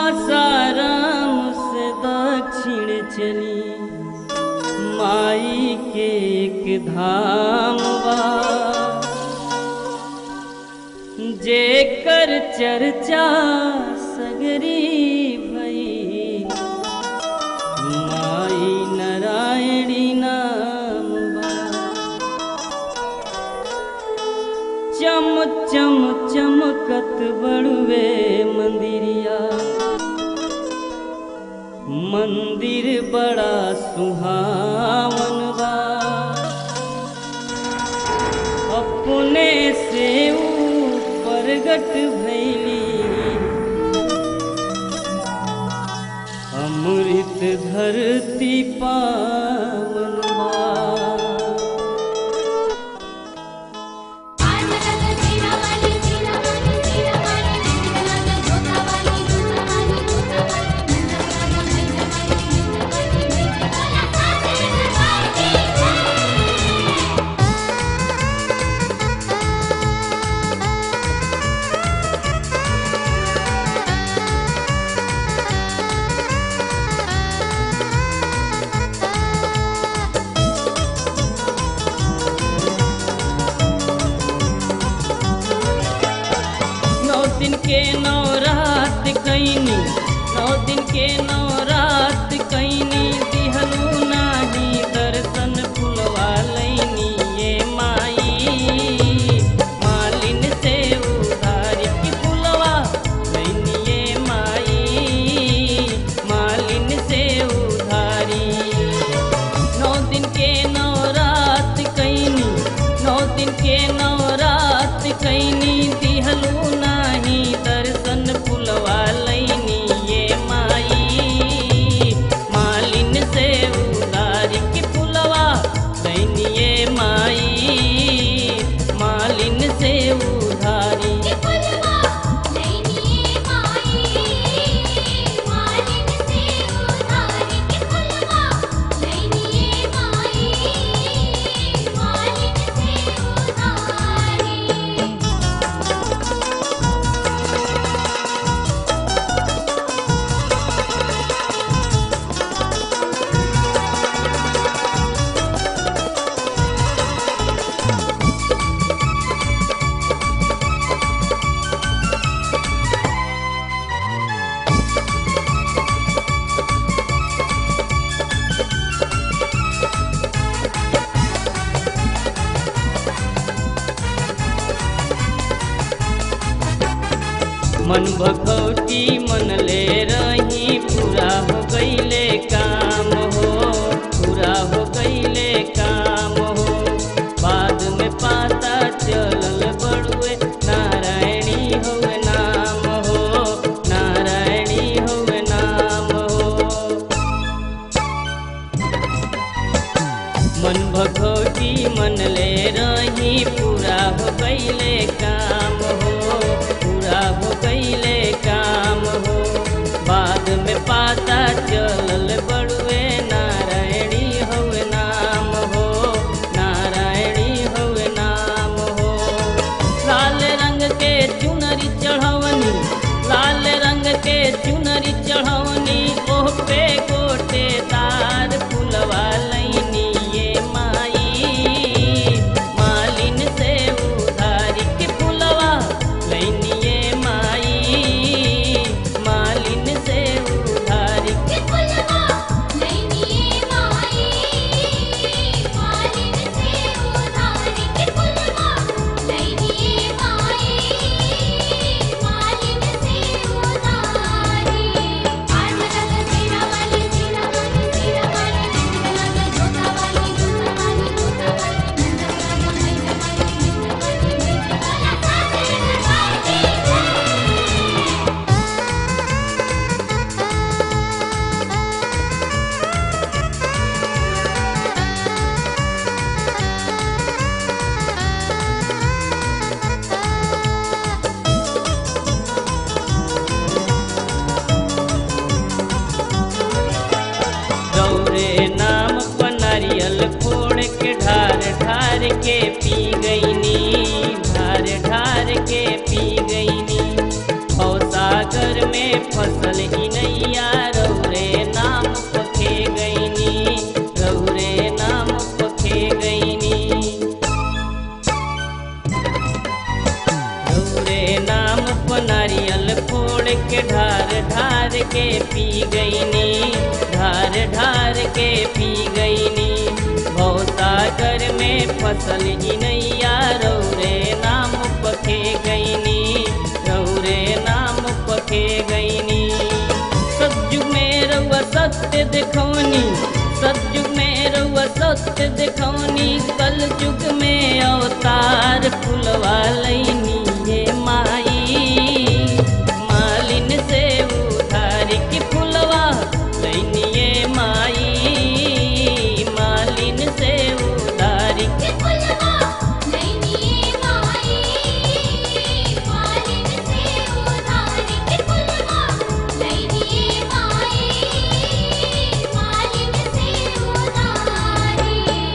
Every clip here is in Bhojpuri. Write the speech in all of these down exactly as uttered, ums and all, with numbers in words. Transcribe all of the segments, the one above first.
सासाराम से दक्षिण चली माई के एक धाम बा, जेकर चर्चा सगरी भई माई नारायणी नाम बा। चम चम चमकत बड़ुए मंदिरिया, मंदिर बड़ा सुहावन बा। अपने से प्रगट भैली अमृत धरती पावन बा। दिन के नौ रात कैनी, नौ दिन के नौ रात कैनी, दिहलू नाही दर्शन फुलवा लैनी ये माई। मालिन से उधारी की फुलवा लैनी ये माई, मालिन से उधारी। नौ दिन के नौ रात कैनी, नौ दिन के नौ रात कैनी, दिहलू दर्शन फुलवा लैनी ये माई। मालिन से उधारी की फुलवा लैनी ये माई, मालिन से उधारी। मन भखौटी मन ले रही, पूरा हो गईले काम हो, पूरा हो गईले काम हो। बाद में पाता चलल बड़ुए नारायणी होवे नाम हो, नारायणी होवे नाम हो। मन भखौटी मन ले रही, पूरा हो गईले काम हो, पूरा हो गईले काम हो। बाद में पाता चलल बड़ुए नारायणी होवे नाम हो, नारायणी होवे नाम हो। लाल रंग के चुनरी चढ़वनी, लाल रंग के चुनरी चढ़वनी, ओह पे गोटे तार फुलवा लैनी ये माई। मालिन से उधारी की फुलवा लैनी ये माई, मालिन से उधारी की फुलवा लैनी ये माई, मालिन से उधारी की फुलवा लैनी ये माई, मालिन से उधारी। ढार के पी गईनी, ढार ढार के पी गईनी। और सागर में फसल ढार ढार के पी गईनी, ढार ढार के पी गईनी। भवसागर में फसल ई नैया रौरे नाम पखे गईनी, रौरे नाम पखे गईनी। सतयुग में रउआ सत्य देखौनी, सतयुग में रउआ सत्य देखौनी। कल युग में अवतार फुलवा लैनी ये माई, मालिन से उधार की फुलवा लैनी ये माई, मालिन से उधार की फुलवा लैनी माई, मालिन से उधार की फुलवा लैनी माई, मालिन से उधारी।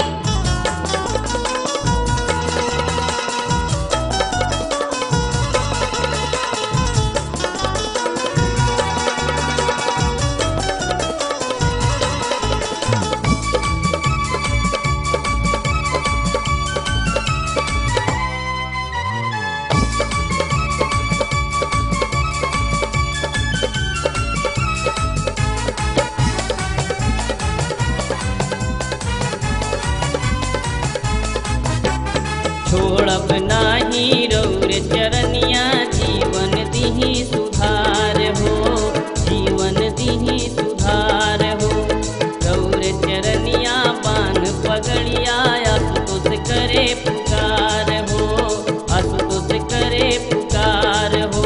छोड़ब नाही रौर चरनिया, जीवन दिही सुधार हो, जीवन दिही सुधार हो। रौर चरनिया बान पगड़िया, आशुतोष करे पुकार हो, आशुतोष करे पुकार हो।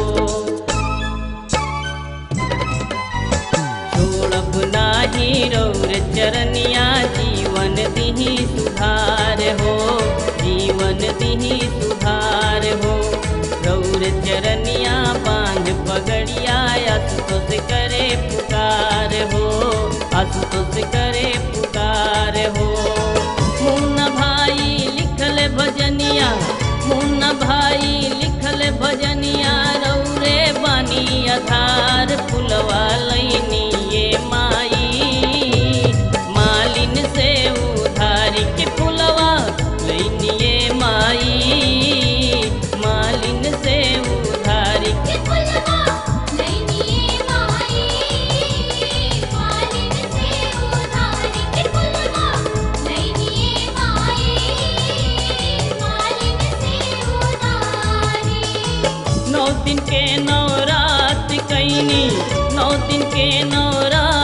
छोड़ब नाही रौर चरनिया, जीवन दिही सुधार हो, जीवन दिही सुधार हो। रौर चरनिया बांध पगड़िया, आशुतोष करे पुकार हो, आशुतोष करे पुकार हो। मुन्ना भाई लिखल भजनिया, मुन्ना भाई लिखल भजनिया। रौरे बानी आधार फुलवा लैनी ये माई, मालिन से उधार की फुलवा लैनी ये माई, मालिन से उधार की फुलवा लैनी माई, मालिन से उधार की फुलवा लैनी माई, मालिन से उधारी। नौ दिन के नवरात कैनी, नौ दिन के नवरात